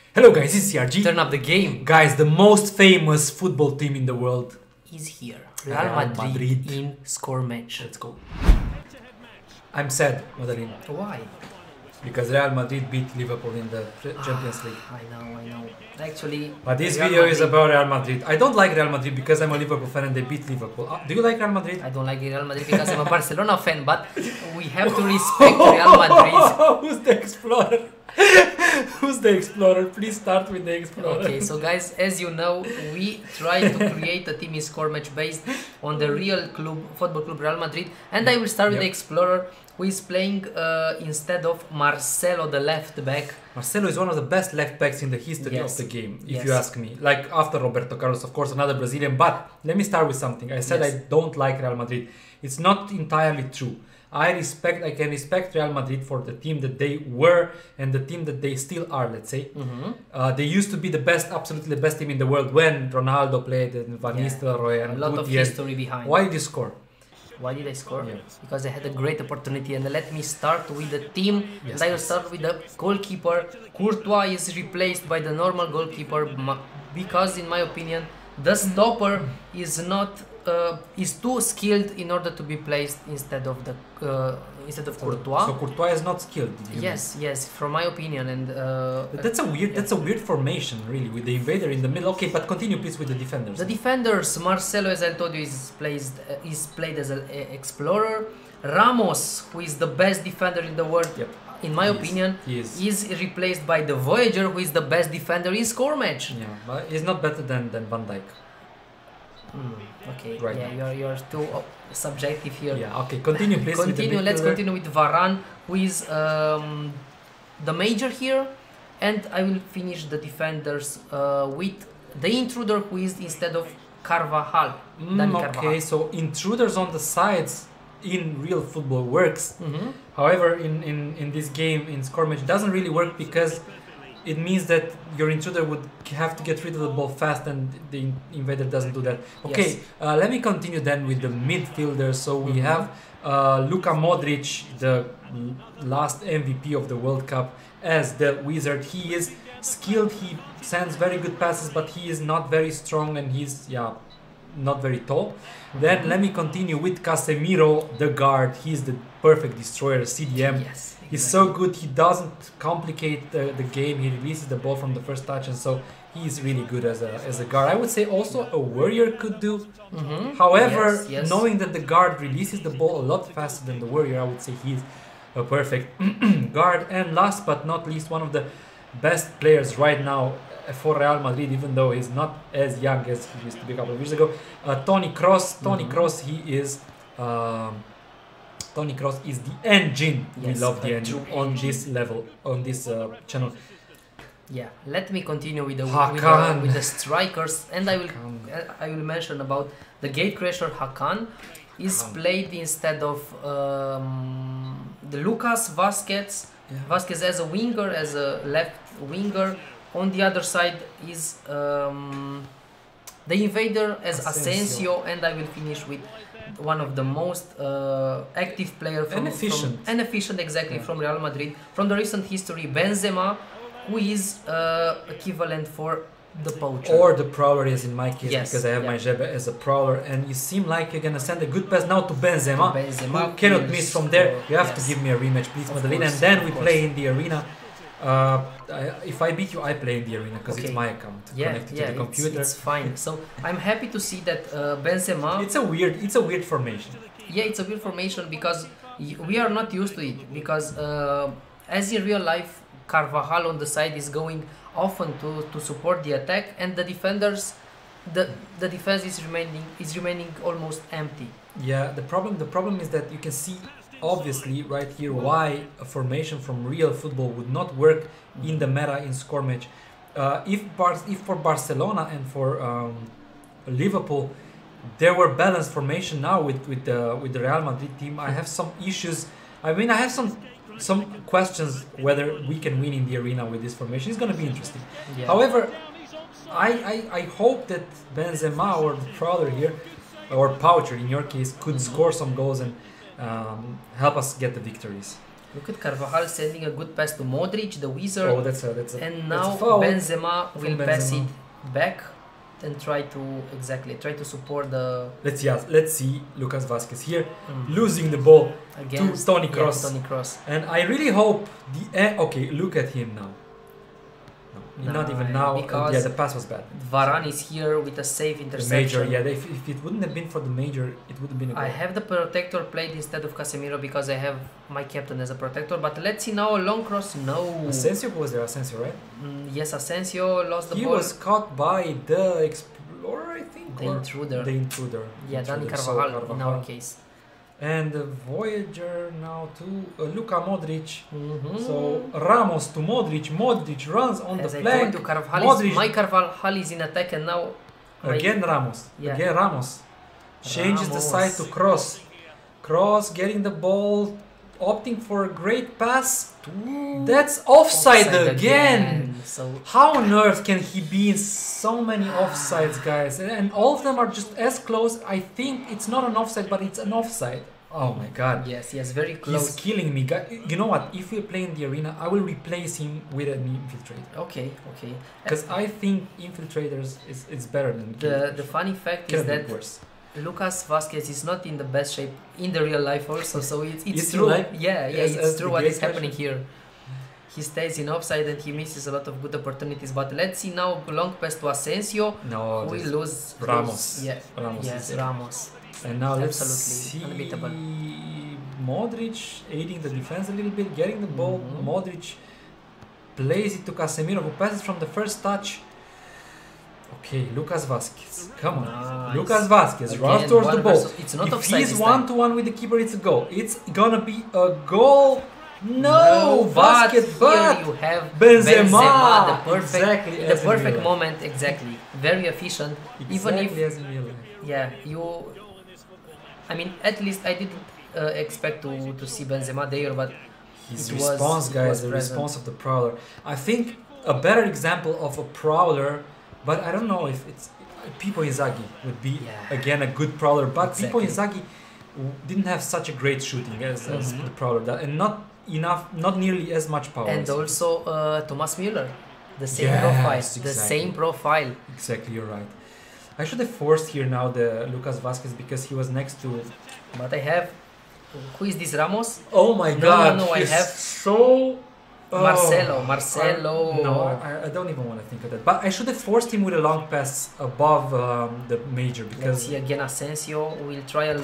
Hello guys, this is CRG. Turn up the game. Guys, the most famous football team in the world Is here. Real Madrid in score match. Let's go. I'm sad, Madeline, Why? because Real Madrid beat Liverpool in the Champions League. I know. Actually, But this Real video is Madrid- about Real Madrid. I don't like Real Madrid because I'm a Liverpool fan and they beat Liverpool. Do you like Real Madrid? I don't like Real Madrid because I'm a Barcelona fan, but we have to respect Real Madrid. Who's the explorer? Who's the explorer? Please start with the explorer. Okay, so guys, as you know, we try to create a team in score match based on the real football club Real Madrid, and I will start with the explorer, who is playing instead of Marcelo, the left back. Marcelo is one of the best left backs in the history of the game, if you Yes. ask me. Like after Roberto Carlos, of course, another Brazilian. But let me start with something. I said Yes. I don't like Real Madrid. It's not entirely true. I can respect Real Madrid for the team that they were and the team that they still are, let's say. They used to be the best, absolutely the best team in the world when Ronaldo played and Van Nistelrooy and A lot of Gutierrez. history behind. Why did you score? Why did I score? Yeah. Because I had a great opportunity, and let me start with the team. Yes, and I will please. start with the goalkeeper. Courtois is replaced by the normal goalkeeper because, in my opinion, the stopper is too skilled in order to be placed instead of Courtois. So Courtois is not skilled. Did you Yes, from my opinion, and That's a weird formation, really, with the invader in the middle. Okay, but continue please with the defenders. the defenders, Marcelo, as I told you, is played as an explorer. Ramos, who is the best defender in the world, Yep. in my He is. opinion, He is. is replaced by the Voyager, who is the best defender in score match. Yeah, but he's not better than Van Dijk. Okay, Right yeah, you're too subjective here. Yeah, okay, continue please. with the Let's midfielder. continue with Varane, who is the major here, and I will finish the defenders with the intruder, who is instead of Carvajal. Dani Okay, Carvajal. so intruders on the sides in real football works. Mhm. However, in this game, in score match, doesn't really work because it means that your intruder would have to get rid of the ball fast, and the invader doesn't do that. Okay, Yes. let me continue then with the midfielders. So we have Luka Modric, the last MVP of the World Cup, as the wizard. He is skilled, he sends very good passes, but he is not very strong, and he's not very tall. Then let me continue with Casemiro, the guard. He's the perfect destroyer, CDM. Yes, He's so good, he doesn't complicate the game, he releases the ball from the first touch, and so he's really good as a guard. I would say also a warrior could do. However, Yes. knowing that the guard releases the ball a lot faster than the warrior, I would say he's a perfect guard. And last but not least, one of the best players right now for Real Madrid, even though he's not as young as he used to be a couple of years ago, Toni Kroos. Toni Kroos, Toni Kroos is the engine. We Yes, love the a engine true on engine. this level, on this channel. Yeah, let me continue with Hakan. with the strikers, and I will mention about the gatecrasher. Hakan is played instead of the Lucas Vasquez. Yeah. Vasquez as a winger, as a left winger. On the other side is the invader as Asensio, and I will finish with one of the most active player And efficient. exactly from Real Madrid from the recent history, Benzema, who is equivalent for the poacher. Or the prowler, as in my case, Yes, because I have yeah. my Jebe as a prowler, and you seem like you're gonna send a good pass now to Benzema. Who cannot will miss from there. score, You have yes. to give me a rematch, please, Of Madeline, and course, then of we course. play in the arena. If I beat you, I play in the arena because it's Okay. my account connected to the computer. It's fine. So I'm happy to see that Benzema. It's a weird formation. Yeah, it's a weird formation because we are not used to it. Because as in real life, Carvajal on the side is going often to support the attack, and the defenders, the defense is remaining almost empty. Yeah, the problem is that you can see obviously right here why a formation from real football would not work in the meta in score match. If for Barcelona and for Liverpool there were balanced formation now with the Real Madrid team, I have some issues. I mean, I have some questions whether we can win in the arena with this formation. It's going to be interesting. Yeah. However, I hope that Benzema or the Prowler here, or Poucher in your case, could score some goals and help us get the victories. Look at Carvajal sending a good pass to Modric, the wizard. Oh, that's a and that's now a foul Benzema will from pass Benzema. it back and try to support the Let's see Lucas Vazquez here losing the ball against Toni Kroos. Toni Kroos. and I really hope okay, look at him now. No, not even now. Because Yeah, the pass was bad. Varane is here with a safe The interception. major, yeah. If it wouldn't have been for the major, it would have been a goal. I have the protector played instead of Casemiro because I have my captain as a protector. But let's see now a long cross. No. Asensio was there. Asensio, right? Yes, Asensio lost the He ball. was caught by the Explorer, I think. The or intruder. The intruder. Yeah, Dani Intruder, so Carvajal in our case. And the Voyager now to Luka Modric. Mhm. So Ramos to Modric. Modric runs on As the I flank. told you, Carvajal Modric. my Carvajal is in attack and now Again Ramos. Yeah. Again Ramos. Changes the Ramos. side to Cross. Cross getting the ball, opting for a great pass. That's offside again. So How on earth can he be in so many offsides, guys? And all of them are just as close. I think it's not an offside, but it's an offside. Oh my god. yes, very He's close. killing me. You know what? If we play in the arena, I will replace him with an infiltrator. Okay. Because I think infiltrators is better than The funny fact is Cannot that be worse. Lucas Vazquez is not in the best shape in the real life also, so it's It's true. like- Yeah, as it's the true what great is happening here. He stays in offside and he misses a lot of good opportunities. But let's see now, long pass to Asensio. No, We this- lose Ramos. Yeah, Ramos is yes, there. Ramos. And now let's Absolutely see unbeatable. Modric aiding the defense a little bit, getting the ball. Mhm. Modric plays it to Casemiro, who passes from the first touch. Okay, Lucas Vazquez. Come on. Nice. Lucas Vazquez Again, runs towards the one ball. versus- it's not If offside he's this 1-to-1 with the keeper, it's a goal. It's gonna be a goal. No, but Vazquez, here but you have Benzema. the perfect, Exactly the as in perfect real life. moment, exactly. Very efficient. Even if Exactly as in real life. yeah, I mean, at least I didn't expect to see Benzema there, but His It was- response, it guys, was the present. response of the Prowler. I think a better example of a Prowler, but I don't know if it's Pippo Inzaghi would be Yeah. again a good Prowler, but Pippo Exactly. Inzaghi didn't have such a great shooting as Mhm. the Prowler does, and not nearly as much power. and as- also Thomas Müller, the same Yes, profile, the exactly. same profile. Exactly, you're right. I should have forced here now the Lucas Vazquez because he was next to. But I have who is this Ramos? Oh my No, God! no, I he's have so. Oh. Marcelo. No, I don't even want to think of that. But I should have forced him with a long pass above the major Let's because see again Asensio will try a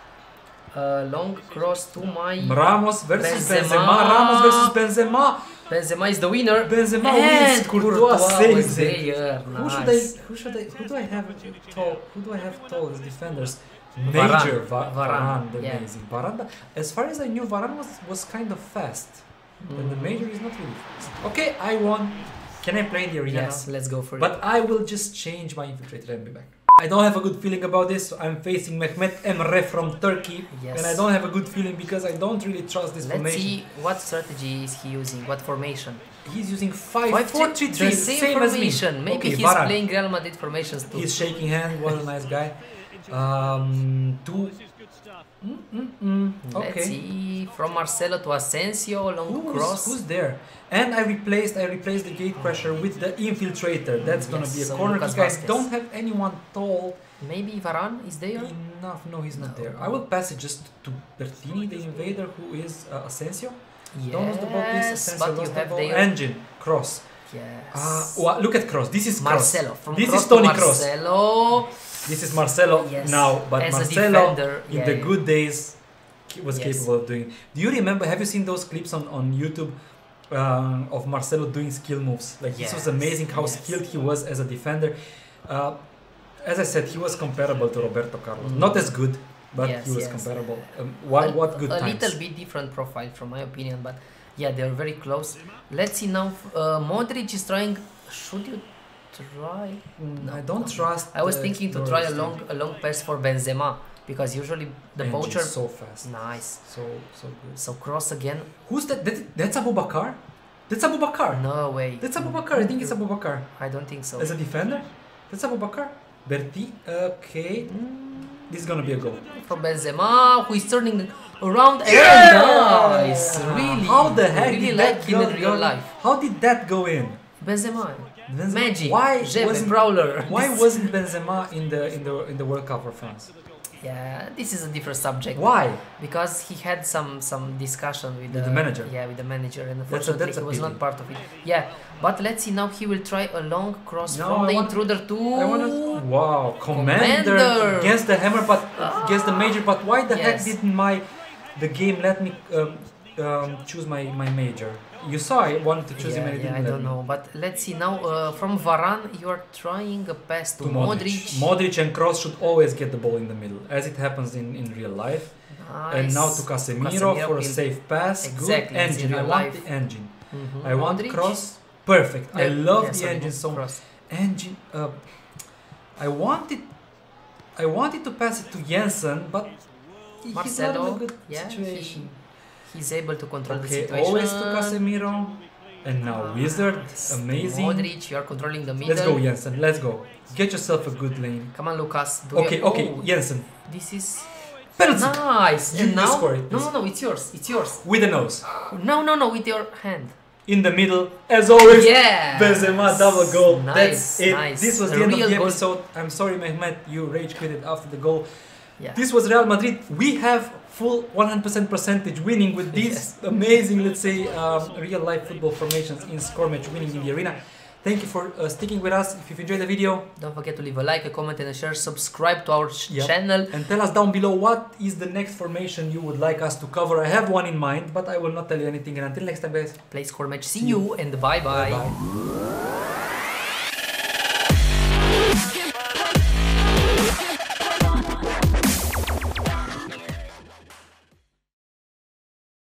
long cross to my Ramos versus Benzema. Benzema. Ramos versus Benzema. Benzema is the winner. Benzema and wins. Courtois saves was it. there. Who Nice. should I? Who do I have tall? Who do I have tall as defenders? Varane. Major Varane, the yeah. amazing Varane. As far as I knew, Varane was kind of fast, and the Mm. major is not really fast. Okay, I won. Can I play in the arena Yes, now? let's go for But I will just change my infiltrator and be back. I don't have a good feeling about this. So I'm facing Mehmet Emre from Turkey, Yes. and I don't have a good feeling because I don't really trust this Let's formation. see what strategy is he using, what formation. He's using 5-4-3-3, The same same as me. formation. Maybe Okay, he's Varane. playing Real Madrid formations too. He's shaking hand. What a nice guy. Two. Let's Okay. see from Marcelo to Asensio, long cross. Who's there? And I replaced the gate pressure with the infiltrator. That's gonna Yes, be a so corner Lucas kick. I Vazquez. don't have anyone tall Maybe Varane is there? enough. No, he's not No. there. I will pass it just to Bertini, the invader, who is Asensio. Don't lose the ball, please. Yes, Asensio but you lost the have ball. there. Engine cross. Yes. Look at Cross. This is Cross. Marcelo. From This cross is Toni to Kroos. Marcelo. This is Marcelo Yes. now, but As a Marcelo defender, in yeah, the yeah. good days was Yes. capable of doing. Do you remember? Have you seen those clips on YouTube of Marcelo doing skill moves? Like this was Yes, amazing how yes. skilled he was as a defender. As I said, he was comparable to Roberto Carlos. Mm. Not as good, but Yes, he was yes. comparable. What good a times? little bit different profile from my opinion, but yeah, they're very close. Let's see now. Modric is trying. Should you try? I don't trust. I was the thinking to try Explorers a long pass for Benzema because usually the team. poacher. Engine so fast, Nice. so good. So cross again. Who's that? That's Abu Bakar. That's Abu Bakar. No way. That's Abu Bakar. I think it's Abu Bakar. I don't think so. As a defender? That's Abu Bakar. Berti. Okay. This is gonna be a goal. From Benzema, who is turning around and nice. Really, How the heck really did like that him go, in real life. How did that go in? Benzema, Benzema- magic. Why Jebe, wasn't- Prowler. Why This- wasn't Benzema in the World Cup for France? Yeah, this is a different subject. Why? Because he had some discussion with the manager. Yeah, with the manager, and That's a unfortunately he was pity. not part of it. Yeah, but let's see now. He will try a long cross No, from I the want- intruder to. Wow, Commander against the hammer, but against the major. But why the heck Yes. didn't the game let me choose my major? You saw I wanted to choose him and it didn't I let don't me. know, but let's see now. From Varane, you are trying a pass to Modric. Modric and Kroos should always get the ball in the middle, as it happens in real life. Nice. And now to Casemiro for a will- safe pass. Exactly, Good it's in engine. I real want life. the engine. Mhm. I want Modric. Kroos. Perfect. I love the sorry, engine so much. Kroos. Engine. I wanted to pass it to Jensen, but he's not in Marcelo, a good yeah, situation. he's able to control the Okay, situation. always to Casemiro. And now Wizard. Amazing. Modric, you are controlling the middle. Let's go, Jensen. Let's go. Get yourself a good lane. Come on, Lucas. Okay, Jensen. This is Penalty. nice. You And now, score it, no, please. no, it's yours. It's yours. With the nose. No, with your hand. In the middle, as always. Yeah. Benzema double goal. Nice, That's it. nice. This was A the end of real the goal. episode. I'm sorry, Mehmet, you rage quitted after the goal. Yeah. This was Real Madrid. We have full 100% percentage winning with these amazing, let's say, real life football formations in score match winning in the arena. Thank you for sticking with us. If you've enjoyed the video, Don't forget to leave a like, a comment, and a share. Subscribe to our Yep. channel. and tell us down below what is the next formation you would like us to cover. I have one in mind, but I will not tell you anything. And until next time, guys. Play score match. See you and bye bye. Bye-bye.